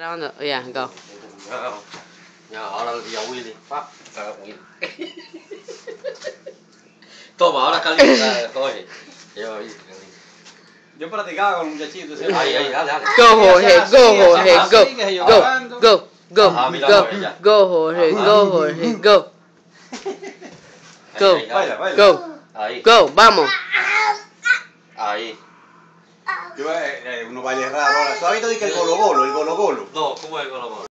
Grabando, ya, go. Ya, ahora el día Willy. Willy. Toma, ahora calienta, Jorge. Yo practicaba con muchachitos. Ahí, dale. Go, Jorge, go, Jorge, go. Go, Ajá, go, mira, go, Jorge, ya. go, Jorge, go, Jorge, go. Go, Baila, baila. go, Ahí. go, vamos. Ahí. Yo, unos bailes raros ahora. ¿Tú has visto que el golo golo? El golo golo. No, ¿cómo es el colombo?